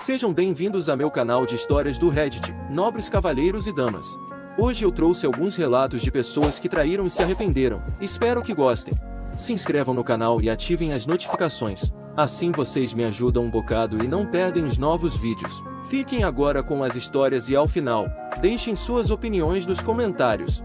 Sejam bem-vindos a meu canal de histórias do Reddit, nobres cavalheiros e damas. Hoje eu trouxe alguns relatos de pessoas que traíram e se arrependeram. Espero que gostem. Se inscrevam no canal e ativem as notificações. Assim vocês me ajudam um bocado e não perdem os novos vídeos. Fiquem agora com as histórias e ao final, deixem suas opiniões nos comentários.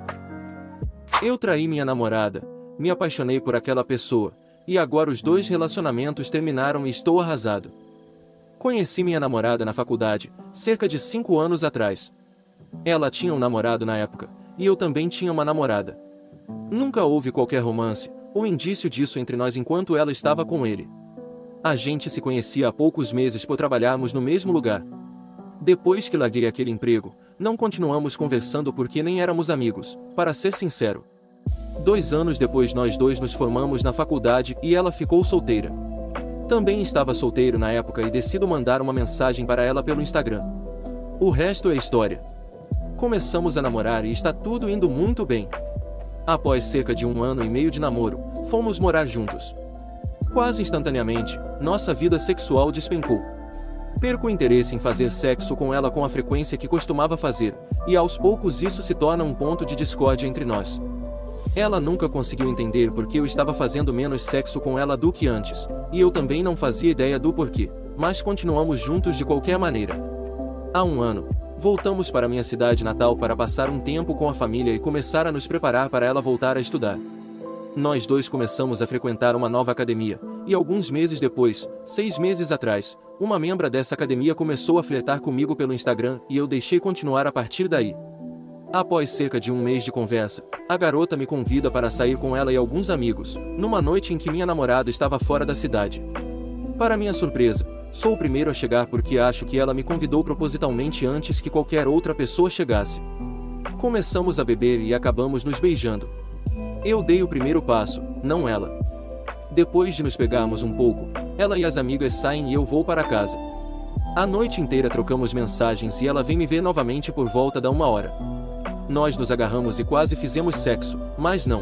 Eu traí minha namorada, me apaixonei por aquela pessoa, e agora os dois relacionamentos terminaram e estou arrasado. Conheci minha namorada na faculdade, cerca de 5 anos atrás. Ela tinha um namorado na época, e eu também tinha uma namorada. Nunca houve qualquer romance, ou indício disso entre nós enquanto ela estava com ele. A gente se conhecia há poucos meses por trabalharmos no mesmo lugar. Depois que larguei aquele emprego, não continuamos conversando porque nem éramos amigos, para ser sincero. 2 anos depois nós dois nos formamos na faculdade e ela ficou solteira. Também estava solteiro na época e decido mandar uma mensagem para ela pelo Instagram. O resto é história. Começamos a namorar e está tudo indo muito bem. Após cerca de 1 ano e meio de namoro, fomos morar juntos. Quase instantaneamente, nossa vida sexual despencou. Perco o interesse em fazer sexo com ela com a frequência que costumava fazer, e aos poucos isso se torna um ponto de discórdia entre nós. Ela nunca conseguiu entender por que eu estava fazendo menos sexo com ela do que antes, e eu também não fazia ideia do porquê, mas continuamos juntos de qualquer maneira. Há 1 ano, voltamos para minha cidade natal para passar um tempo com a família e começar a nos preparar para ela voltar a estudar. Nós dois começamos a frequentar uma nova academia, e alguns meses depois, 6 meses atrás, uma membra dessa academia começou a flertar comigo pelo Instagram e eu deixei continuar a partir daí. Após cerca de 1 mês de conversa, a garota me convida para sair com ela e alguns amigos, numa noite em que minha namorada estava fora da cidade. Para minha surpresa, sou o primeiro a chegar porque acho que ela me convidou propositalmente antes que qualquer outra pessoa chegasse. Começamos a beber e acabamos nos beijando. Eu dei o primeiro passo, não ela. Depois de nos pegarmos um pouco, ela e as amigas saem e eu vou para casa. A noite inteira trocamos mensagens e ela vem me ver novamente por volta da 1 hora. Nós nos agarramos e quase fizemos sexo, mas não.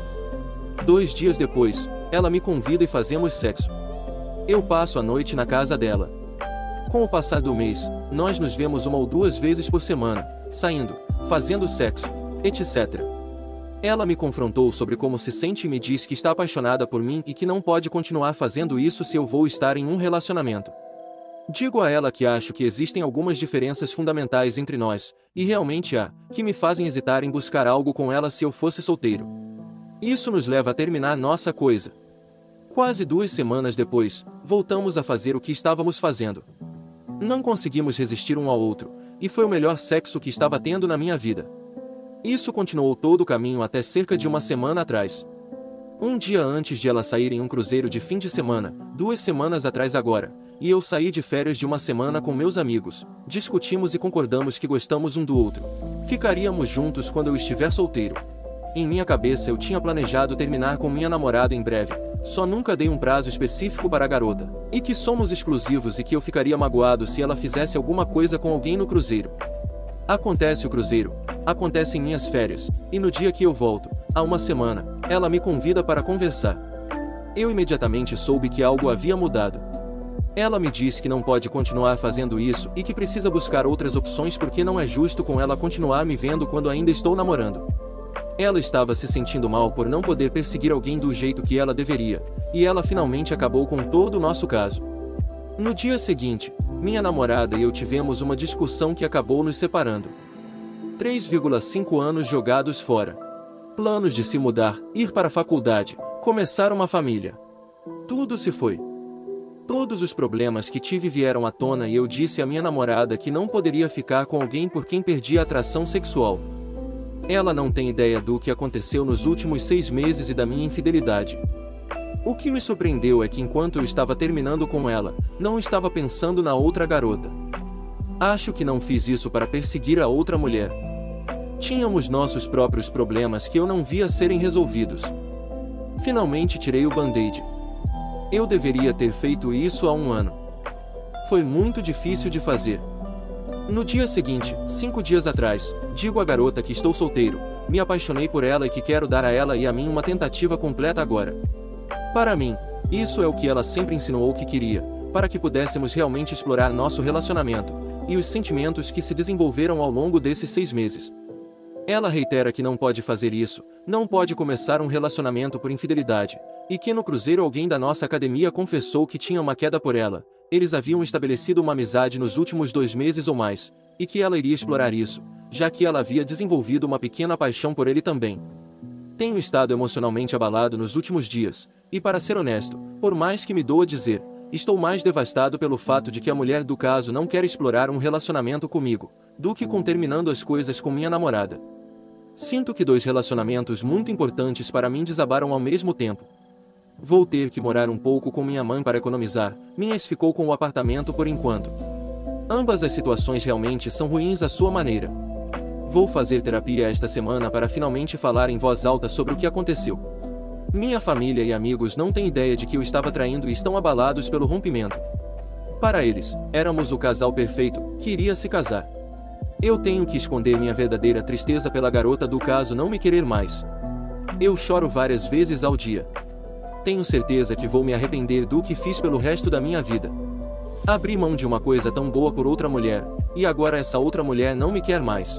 2 dias depois, ela me convida e fazemos sexo. Eu passo a noite na casa dela. Com o passar do mês, nós nos vemos 1 ou 2 vezes por semana, saindo, fazendo sexo, etc. Ela me confrontou sobre como se sente e me diz que está apaixonada por mim e que não pode continuar fazendo isso se eu vou estar em um relacionamento. Digo a ela que acho que existem algumas diferenças fundamentais entre nós, e realmente há, que me fazem hesitar em buscar algo com ela se eu fosse solteiro. Isso nos leva a terminar nossa coisa. Quase 2 semanas depois, voltamos a fazer o que estávamos fazendo. Não conseguimos resistir um ao outro, e foi o melhor sexo que estava tendo na minha vida. Isso continuou todo o caminho até cerca de 1 semana atrás. Um dia antes de ela sair em um cruzeiro de fim de semana, 2 semanas atrás agora, e eu saí de férias de 1 semana com meus amigos, discutimos e concordamos que gostamos um do outro. Ficaríamos juntos quando eu estiver solteiro. Em minha cabeça eu tinha planejado terminar com minha namorada em breve, só nunca dei um prazo específico para a garota, e que somos exclusivos e que eu ficaria magoado se ela fizesse alguma coisa com alguém no cruzeiro. Acontece o cruzeiro, acontecem minhas férias, e no dia que eu volto, há 1 semana, ela me convida para conversar. Eu imediatamente soube que algo havia mudado. Ela me disse que não pode continuar fazendo isso e que precisa buscar outras opções porque não é justo com ela continuar me vendo quando ainda estou namorando. Ela estava se sentindo mal por não poder perseguir alguém do jeito que ela deveria, e ela finalmente acabou com todo o nosso caso. No dia seguinte, minha namorada e eu tivemos uma discussão que acabou nos separando. 3,5 anos jogados fora. Planos de se mudar, ir para a faculdade, começar uma família. Tudo se foi. Todos os problemas que tive vieram à tona e eu disse à minha namorada que não poderia ficar com alguém por quem perdia atração sexual. Ela não tem ideia do que aconteceu nos últimos 6 meses e da minha infidelidade. O que me surpreendeu é que enquanto eu estava terminando com ela, não estava pensando na outra garota. Acho que não fiz isso para perseguir a outra mulher. Tínhamos nossos próprios problemas que eu não via serem resolvidos. Finalmente tirei o band-aid. Eu deveria ter feito isso há 1 ano. Foi muito difícil de fazer. No dia seguinte, 5 dias atrás, digo à garota que estou solteiro, me apaixonei por ela e que quero dar a ela e a mim uma tentativa completa agora. Para mim, isso é o que ela sempre insinuou que queria, para que pudéssemos realmente explorar nosso relacionamento e os sentimentos que se desenvolveram ao longo desses 6 meses. Ela reitera que não pode fazer isso, não pode começar um relacionamento por infidelidade, e que no cruzeiro alguém da nossa academia confessou que tinha uma queda por ela. Eles haviam estabelecido uma amizade nos últimos 2 meses ou mais, e que ela iria explorar isso, já que ela havia desenvolvido uma pequena paixão por ele também. Tenho estado emocionalmente abalado nos últimos dias, e para ser honesto, por mais que me doa dizer, estou mais devastado pelo fato de que a mulher do caso não quer explorar um relacionamento comigo, do que com terminando as coisas com minha namorada. Sinto que 2 relacionamentos muito importantes para mim desabaram ao mesmo tempo. Vou ter que morar um pouco com minha mãe para economizar, minhas ficou com o apartamento por enquanto. Ambas as situações realmente são ruins à sua maneira. Vou fazer terapia esta semana para finalmente falar em voz alta sobre o que aconteceu. Minha família e amigos não têm ideia de que eu estava traindo e estão abalados pelo rompimento. Para eles, éramos o casal perfeito, que iria se casar. Eu tenho que esconder minha verdadeira tristeza pela garota do caso não me querer mais. Eu choro várias vezes ao dia. Tenho certeza que vou me arrepender do que fiz pelo resto da minha vida. Abri mão de uma coisa tão boa por outra mulher, e agora essa outra mulher não me quer mais.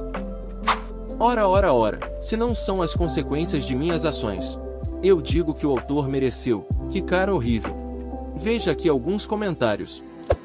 Ora, se não são as consequências de minhas ações. Eu digo que o autor mereceu, que cara horrível. Veja aqui alguns comentários.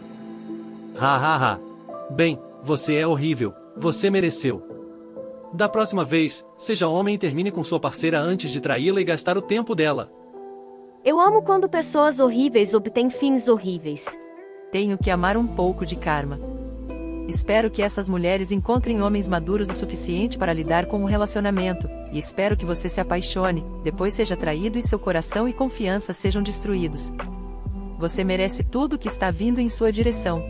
Hahaha. Bem, você é horrível, você mereceu. Da próxima vez, seja homem e termine com sua parceira antes de traí-la e gastar o tempo dela. Eu amo quando pessoas horríveis obtêm fins horríveis. Tenho que amar um pouco de karma. Espero que essas mulheres encontrem homens maduros o suficiente para lidar com o relacionamento, e espero que você se apaixone, depois seja traído e seu coração e confiança sejam destruídos. Você merece tudo que está vindo em sua direção.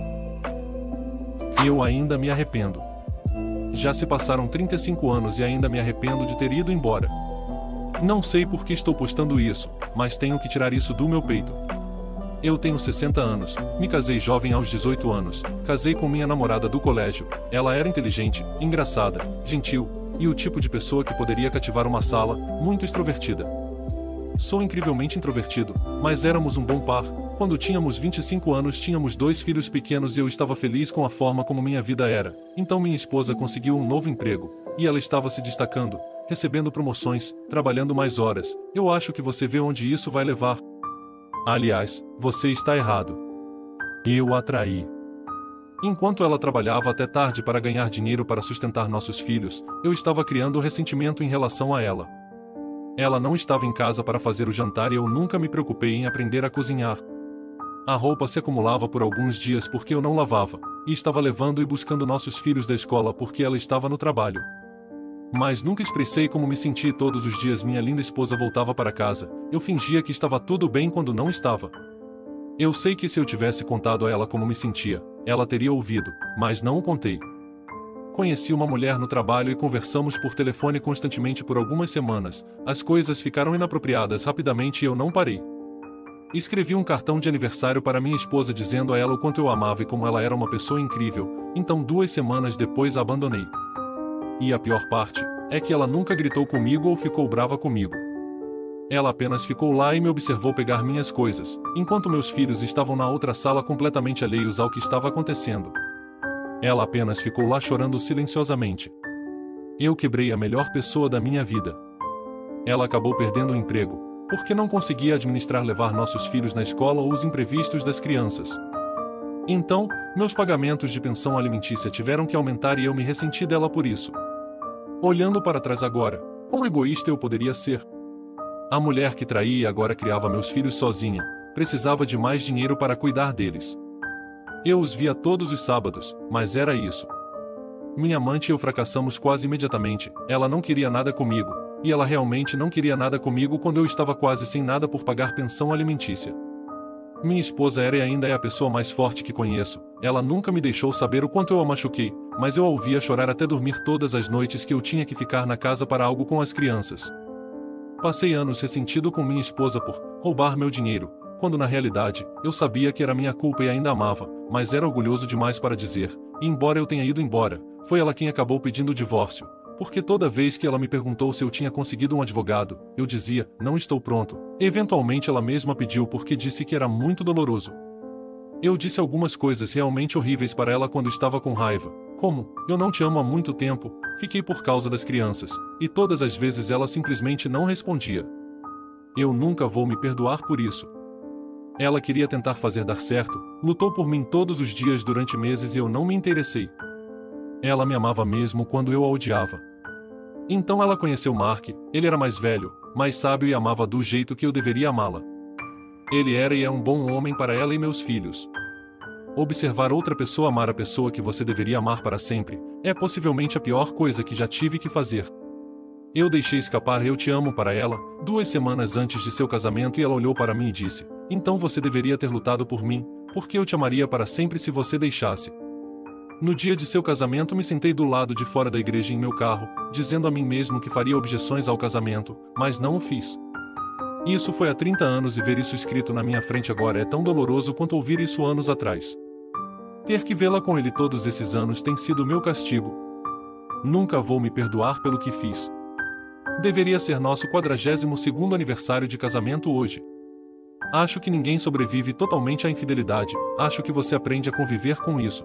Eu ainda me arrependo. Já se passaram 35 anos e ainda me arrependo de ter ido embora. Não sei por que estou postando isso, mas tenho que tirar isso do meu peito. Eu tenho 60 anos, me casei jovem aos 18 anos, casei com minha namorada do colégio, ela era inteligente, engraçada, gentil, e o tipo de pessoa que poderia cativar uma sala, muito extrovertida. Sou incrivelmente introvertido, mas éramos um bom par. Quando tínhamos 25 anos tínhamos 2 filhos pequenos e eu estava feliz com a forma como minha vida era. Então minha esposa conseguiu um novo emprego, e ela estava se destacando, recebendo promoções, trabalhando mais horas. Eu acho que você vê onde isso vai levar. Aliás, você está errado. Eu a traí. Enquanto ela trabalhava até tarde para ganhar dinheiro para sustentar nossos filhos, eu estava criando ressentimento em relação a ela. Ela não estava em casa para fazer o jantar e eu nunca me preocupei em aprender a cozinhar. A roupa se acumulava por alguns dias porque eu não lavava, e estava levando e buscando nossos filhos da escola porque ela estava no trabalho. Mas nunca expressei como me senti e todos os dias minha linda esposa voltava para casa, eu fingia que estava tudo bem quando não estava. Eu sei que se eu tivesse contado a ela como me sentia, ela teria ouvido, mas não o contei. Conheci uma mulher no trabalho e conversamos por telefone constantemente por algumas semanas, as coisas ficaram inapropriadas rapidamente e eu não parei. Escrevi um cartão de aniversário para minha esposa dizendo a ela o quanto eu amava e como ela era uma pessoa incrível, então 2 semanas depois a abandonei. E a pior parte é que ela nunca gritou comigo ou ficou brava comigo. Ela apenas ficou lá e me observou pegar minhas coisas, enquanto meus filhos estavam na outra sala completamente alheios ao que estava acontecendo. Ela apenas ficou lá chorando silenciosamente. Eu quebrei a melhor pessoa da minha vida. Ela acabou perdendo o emprego, porque não conseguia administrar levar nossos filhos na escola ou os imprevistos das crianças. Então, meus pagamentos de pensão alimentícia tiveram que aumentar e eu me ressenti dela por isso. Olhando para trás agora, quão egoísta eu poderia ser? A mulher que traí e agora criava meus filhos sozinha, precisava de mais dinheiro para cuidar deles. Eu os via todos os sábados, mas era isso. Minha amante e eu fracassamos quase imediatamente, ela não queria nada comigo, e ela realmente não queria nada comigo quando eu estava quase sem nada por pagar pensão alimentícia. Minha esposa era e ainda é a pessoa mais forte que conheço, ela nunca me deixou saber o quanto eu a machuquei, mas eu a ouvia chorar até dormir todas as noites que eu tinha que ficar na casa para algo com as crianças. Passei anos ressentido com minha esposa por roubar meu dinheiro, quando na realidade, eu sabia que era minha culpa e ainda amava, mas era orgulhoso demais para dizer, e embora eu tenha ido embora, foi ela quem acabou pedindo o divórcio, porque toda vez que ela me perguntou se eu tinha conseguido um advogado, eu dizia, não estou pronto. Eventualmente ela mesma pediu porque disse que era muito doloroso. Eu disse algumas coisas realmente horríveis para ela quando estava com raiva, como, eu não te amo há muito tempo, fiquei por causa das crianças, e todas as vezes ela simplesmente não respondia. Eu nunca vou me perdoar por isso. Ela queria tentar fazer dar certo, lutou por mim todos os dias durante meses e eu não me interessei. Ela me amava mesmo quando eu a odiava. Então ela conheceu Mark, ele era mais velho, mais sábio e amava do jeito que eu deveria amá-la. Ele era e é um bom homem para ela e meus filhos. Observar outra pessoa amar a pessoa que você deveria amar para sempre, é possivelmente a pior coisa que já tive que fazer. Eu deixei escapar "eu te amo" para ela, 2 semanas antes de seu casamento e ela olhou para mim e disse, então você deveria ter lutado por mim, porque eu te amaria para sempre se você deixasse. No dia de seu casamento me sentei do lado de fora da igreja em meu carro, dizendo a mim mesmo que faria objeções ao casamento, mas não o fiz. Isso foi há 30 anos e ver isso escrito na minha frente agora é tão doloroso quanto ouvir isso anos atrás. Ter que vê-la com ele todos esses anos tem sido meu castigo. Nunca vou me perdoar pelo que fiz. Deveria ser nosso 42º aniversário de casamento hoje. Acho que ninguém sobrevive totalmente à infidelidade, acho que você aprende a conviver com isso.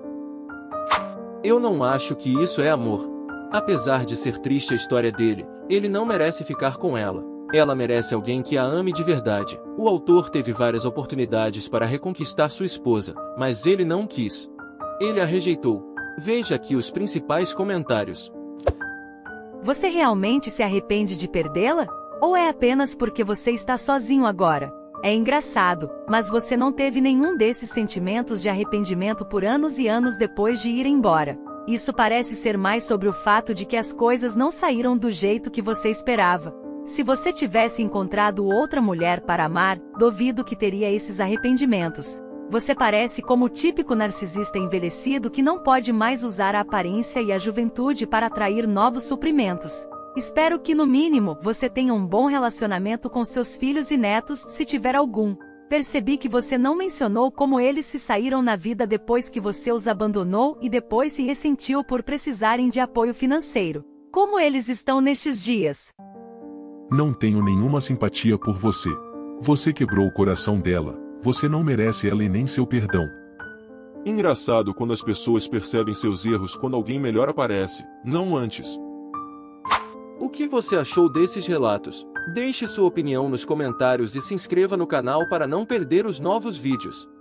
Eu não acho que isso é amor. Apesar de ser triste a história dele, ele não merece ficar com ela. Ela merece alguém que a ame de verdade. O autor teve várias oportunidades para reconquistar sua esposa, mas ele não quis. Ele a rejeitou. Veja aqui os principais comentários. Você realmente se arrepende de perdê-la? Ou é apenas porque você está sozinho agora? É engraçado, mas você não teve nenhum desses sentimentos de arrependimento por anos e anos depois de ir embora. Isso parece ser mais sobre o fato de que as coisas não saíram do jeito que você esperava. Se você tivesse encontrado outra mulher para amar, duvido que teria esses arrependimentos. Você parece como o típico narcisista envelhecido que não pode mais usar a aparência e a juventude para atrair novos suprimentos. Espero que, no mínimo, você tenha um bom relacionamento com seus filhos e netos, se tiver algum. Percebi que você não mencionou como eles se saíram na vida depois que você os abandonou e depois se ressentiu por precisarem de apoio financeiro. Como eles estão nestes dias? Não tenho nenhuma simpatia por você. Você quebrou o coração dela. Você não merece ela e nem seu perdão. Engraçado quando as pessoas percebem seus erros quando alguém melhor aparece, não antes. O que você achou desses relatos? Deixe sua opinião nos comentários e se inscreva no canal para não perder os novos vídeos.